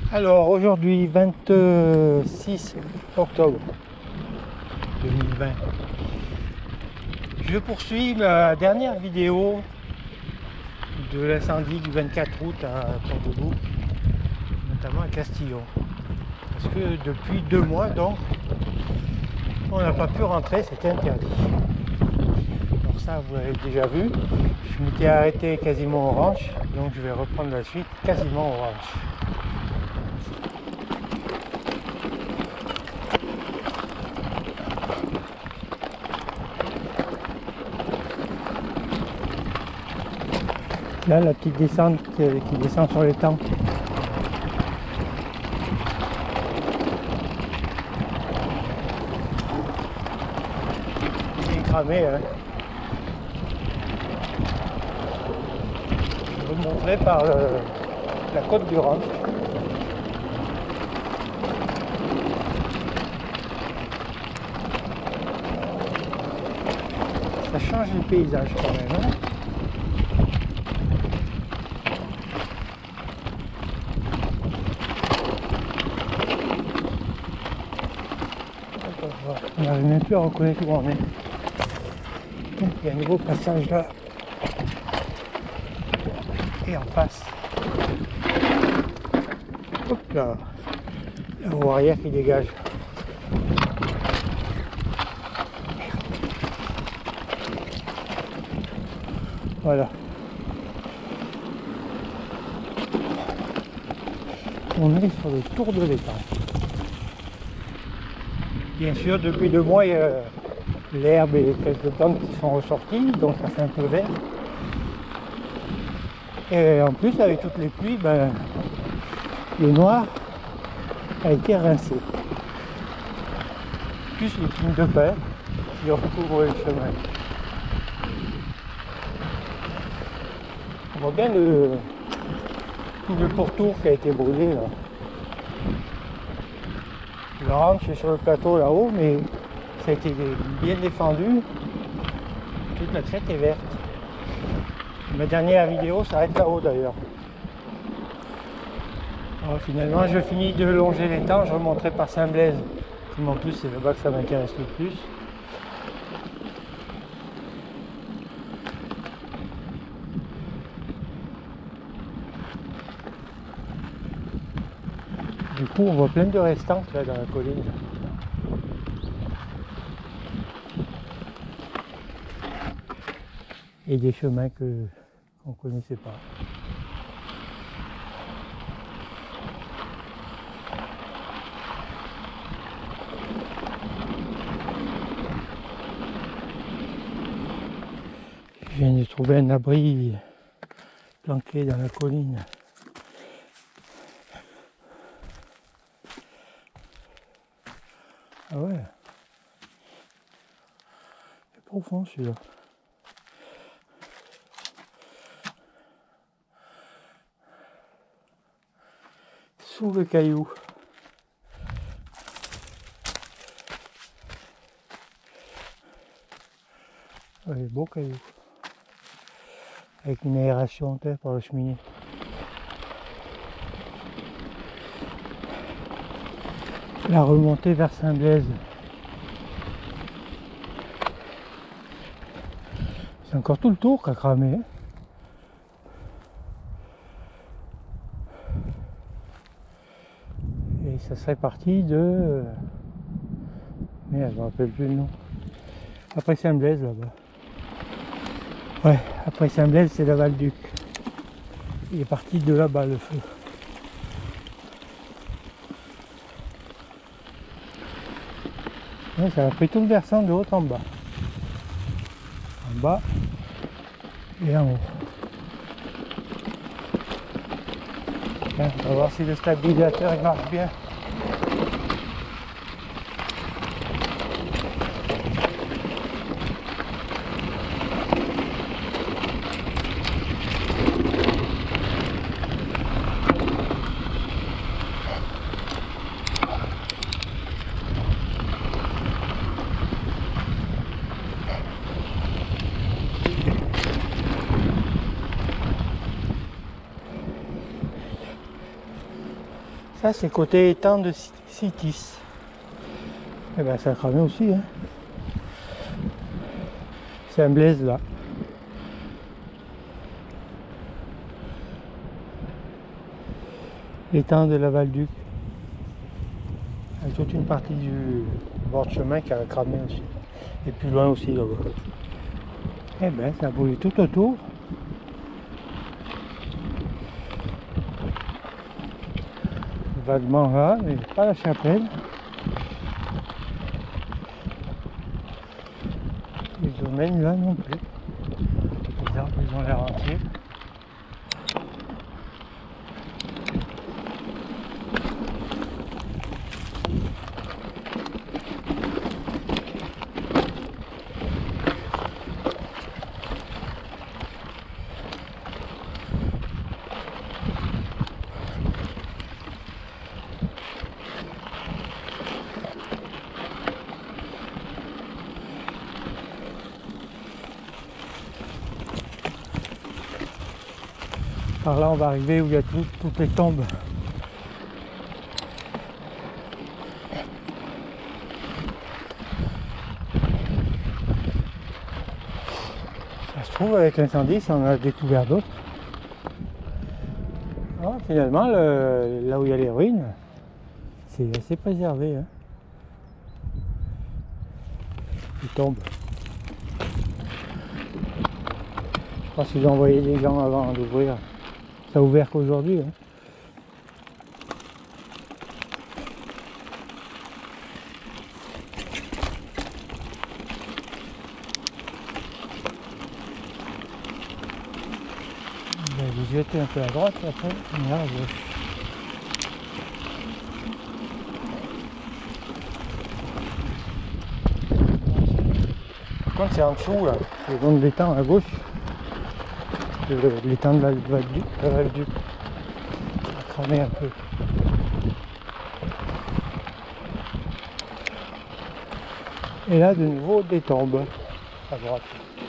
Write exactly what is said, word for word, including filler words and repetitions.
Alors aujourd'hui vingt-six octobre deux mille vingt, je poursuis ma dernière vidéo de l'incendie du vingt-quatre août à Port-de-Bouc, notamment à Castillon, parce que depuis deux mois donc on n'a pas pu rentrer, c'était interdit. Alors ça vous l'avez déjà vu, je m'étais arrêté quasiment au ranch, donc je vais reprendre la suite quasiment au ranch. Là, la petite descente qui descend sur les temps. Il est cramé, hein. Je vais vous montrer par le, la côte du ranch. Ça change le paysage quand même, hein. On n'arrive même plus à reconnaître où on est. Donc, il y a un nouveau passage là. Et en face. Hop là. La roue arrière qui dégage. Voilà. On est sur le tour de l'étang. Bien sûr, depuis deux mois, il y a l'herbe et quelques plantes qui sont ressorties, donc ça fait un peu vert. Et en plus, avec toutes les pluies, ben, le noir a été rincé. Plus les fines de pin qui recouvrent le chemin. On voit bien le, tout le pourtour qui a été brûlé là. Le ranch est sur le plateau là-haut, mais ça a été bien défendu. Toute la crête est verte. Ma dernière vidéo s'arrête là-haut d'ailleurs. Alors finalement, je finis de longer l'étang, je remonterai par Saint-Blaise. Comme en plus, c'est là-bas que ça m'intéresse le plus. Du coup, on voit plein de restantes là dans la colline. Et des chemins que qu'on ne connaissait pas. Je viens de trouver un abri planqué dans la colline. Ah ouais, c'est profond celui-là. Sous le caillou. Ouais, beau caillou. Avec une aération par la cheminée. La remontée vers Saint-Blaise. C'est encore tout le tour qu'a cramé. Et ça serait parti de... Merde, je ne me rappelle plus le nom. Après Saint-Blaise là-bas. Ouais, après Saint-Blaise c'est la Val-Duc. Il est parti de là-bas le feu. Ouais, ça a pris tout le versant de haut en bas. En bas et en haut. Tiens, on va voir si le stabilisateur il marche bien. Ça c'est côté étang de Citis. Et ben ça a cramé aussi. Hein. C'est un Blaise là. L'étang de la Val-Duc. Avec toute une partie du bord de chemin qui a cramé aussi. Et plus loin aussi là-bas. Et ben ça a brûlé tout autour. Vaguement là, mais pas la chapelle. Les domaines là non plus. Les arbres ils ont l'air entiers. Par là on va arriver où il y a tout, toutes les tombes. Ça se trouve avec l'incendie, si on a découvert d'autres. Ah, finalement le, là où il y a les ruines, c'est assez préservé. Hein. Les tombes. Je crois qu'ils ont envoyé des gens avant d'ouvrir. Ça a ouvert qu'aujourd'hui. Hein. Je vais vous jeter un peu à droite et après on ira à gauche. Par contre c'est en dessous là, le long de l'étang à gauche. L'étang de la Val-Duc, la Val-Duc a cramé un peu. Et là de nouveau des tombes à droite.